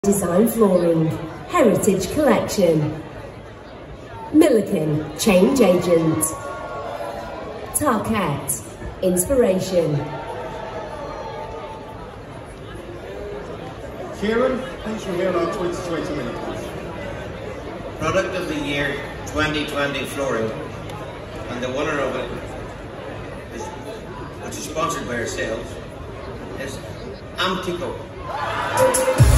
Design Flooring, Heritage Collection. Milliken, Change Agent. Tarkett, Inspiration. Kieran, please reveal our 2020 winner, please. Product of the Year 2020 Flooring, and the winner of it, which is sponsored by ourselves, is Amtico.